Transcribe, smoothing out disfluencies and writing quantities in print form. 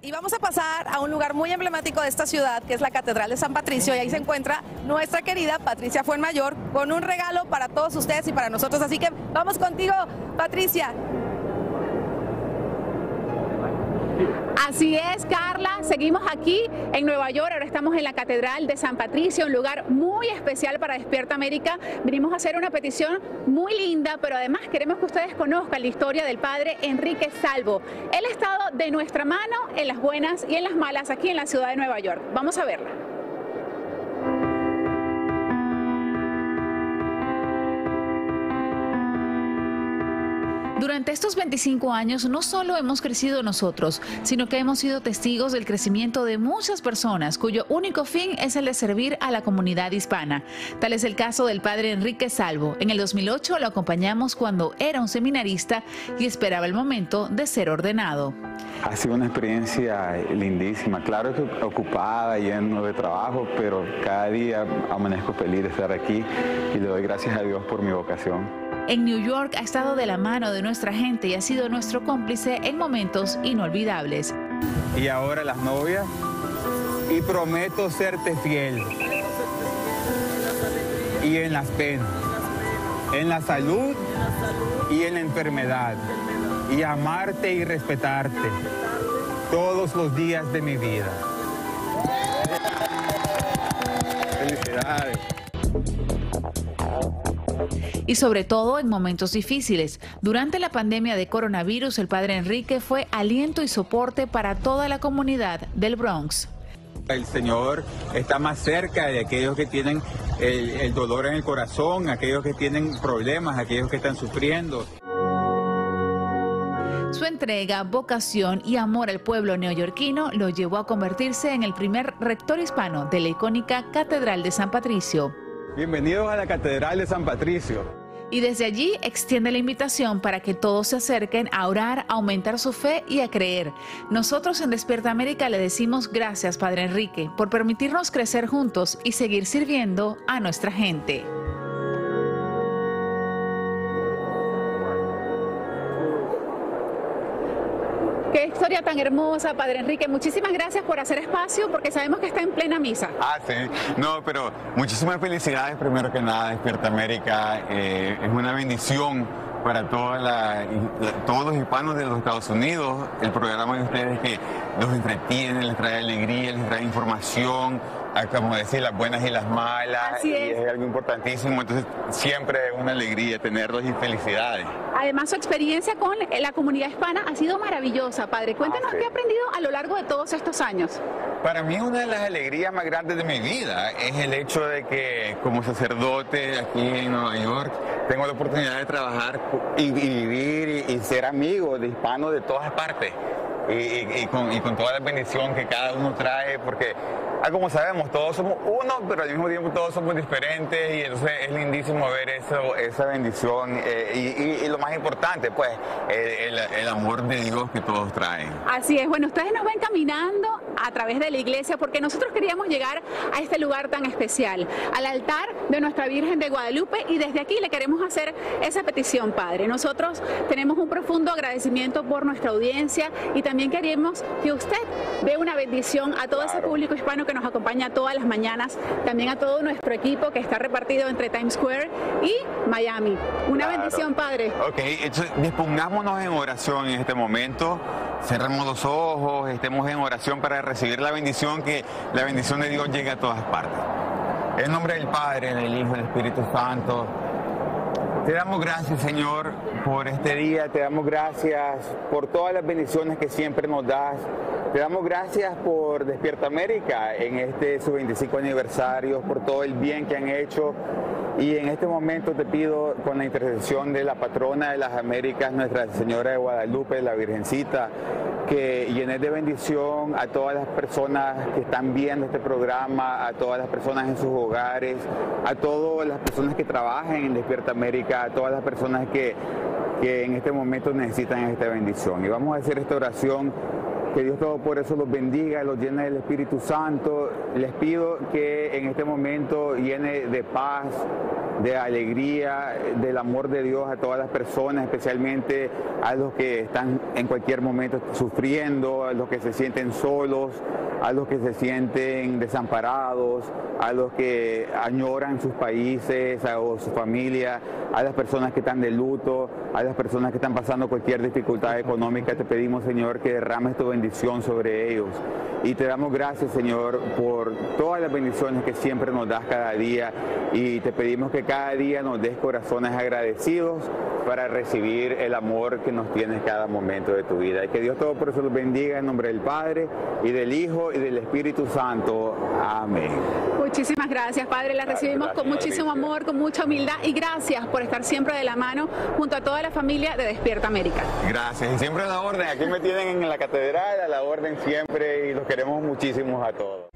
Y vamos a pasar a un lugar muy emblemático de esta ciudad, que es la Catedral de San Patricio, y ahí se encuentra nuestra querida Patricia Fuenmayor con un regalo para todos ustedes y para nosotros. Así que vamos contigo, Patricia. Así es, Carla, seguimos aquí en Nueva York, ahora estamos en la Catedral de San Patricio, un lugar muy especial para Despierta América. Vinimos a hacer una petición muy linda, pero además queremos que ustedes conozcan la historia del padre Enrique Salvo. Él ha estado de nuestra mano en las buenas y en las malas aquí en la ciudad de Nueva York. Vamos a verla. Durante estos 25 años no solo hemos crecido nosotros, sino que hemos sido testigos del crecimiento de muchas personas cuyo único fin es el de servir a la comunidad hispana. Tal es el caso del padre Enrique Salvo. En el 2008 lo acompañamos cuando era un seminarista y esperaba el momento de ser ordenado. Ha sido una experiencia lindísima, claro que ocupada, lleno de trabajo, pero cada día amanezco feliz de estar aquí y le doy gracias a Dios por mi vocación. En New York ha estado de la mano de nuestra gente y ha sido nuestro cómplice en momentos inolvidables. Y ahora las novias, y prometo serte fiel. Y en las penas, en la salud y en la enfermedad. Y amarte y respetarte todos los días de mi vida. Felicidades. Y sobre todo en momentos difíciles. Durante la pandemia de coronavirus, el padre Enrique fue aliento y soporte para toda la comunidad del Bronx. El Señor está más cerca de aquellos que tienen el dolor en el corazón, aquellos que tienen problemas, aquellos que están sufriendo. Su entrega, vocación y amor al pueblo neoyorquino lo llevó a convertirse en el primer rector hispano de la icónica Catedral de San Patricio. Bienvenidos a la Catedral de San Patricio. Y desde allí extiende la invitación para que todos se acerquen a orar, a aumentar su fe y a creer. Nosotros en Despierta América le decimos gracias, Padre Enrique, por permitirnos crecer juntos y seguir sirviendo a nuestra gente. Qué historia tan hermosa, Padre Enrique. Muchísimas gracias por hacer espacio, porque sabemos que está en plena misa. Ah, sí. No, pero muchísimas felicidades, primero que nada, Despierta América. Es una bendición para todos los hispanos de los Estados Unidos. El programa de ustedes que los entretiene, les trae alegría, les trae información, como decir, las buenas y las malas. Así es. Y es algo importantísimo, entonces siempre es una alegría tenerlos y felicidades. Además, su experiencia con la comunidad hispana ha sido maravillosa, Padre. Cuéntanos qué ha aprendido a lo largo de todos estos años. Para mí una de las alegrías más grandes de mi vida es el hecho de que como sacerdote aquí en Nueva York tengo la oportunidad de trabajar y vivir y ser amigo de hispanos de todas partes. Y con toda la bendición que cada uno trae, porque como sabemos, todos somos uno, pero al mismo tiempo todos somos diferentes, y entonces es lindísimo ver esa bendición y lo más importante, pues, el amor de Dios que todos traen. Así es. Bueno, ustedes nos ven caminando a través de la iglesia porque nosotros queríamos llegar a este lugar tan especial, al altar de nuestra Virgen de Guadalupe, y desde aquí le queremos hacer esa petición, Padre. Nosotros tenemos un profundo agradecimiento por nuestra audiencia y también queremos que usted dé una bendición a todo ese público hispano que nos acompaña todas las mañanas, también a todo nuestro equipo que está repartido entre Times Square y Miami. Una bendición, Padre. Ok, entonces dispongámonos en oración en este momento, cerremos los ojos, estemos en oración para recibir la bendición, que la bendición de Dios llegue a todas partes. En nombre del Padre, del Hijo y del Espíritu Santo, te damos gracias, Señor, por este día, te damos gracias por todas las bendiciones que siempre nos das. Te damos gracias por Despierta América en su 25 aniversario, por todo el bien que han hecho. Y en este momento te pido, con la intercesión de la patrona de las Américas, Nuestra Señora de Guadalupe, la Virgencita, que llenes de bendición a todas las personas que están viendo este programa, a todas las personas en sus hogares, a todas las personas que trabajan en Despierta América, a todas las personas que en este momento necesitan esta bendición. Y vamos a hacer esta oración Que Dios Todopoderoso los bendiga, los llene del Espíritu Santo. Les pido que en este momento llene de paz, de alegría, del amor de Dios a todas las personas, especialmente a los que están en cualquier momento sufriendo, a los que se sienten solos, a los que se sienten desamparados, a los que añoran sus países o su familia, a las personas que están de luto, a las personas que están pasando cualquier dificultad económica. Te pedimos, Señor, que derrames tu bendición sobre ellos. Y te damos gracias, Señor, por todas las bendiciones que siempre nos das cada día. Y te pedimos que cada día nos des corazones agradecidos para recibir el amor que nos tienes cada momento de tu vida. Y que Dios Todopoderoso los bendiga en nombre del Padre, y del Hijo, y del Espíritu Santo. Amén. Muchísimas gracias, Padre. La recibimos con muchísimo amor, con mucha humildad, y gracias por estar siempre de la mano junto a toda la familia de Despierta América. Gracias, y siempre a la orden. Aquí me tienen en la catedral, a la orden siempre, y los queremos muchísimo a todos.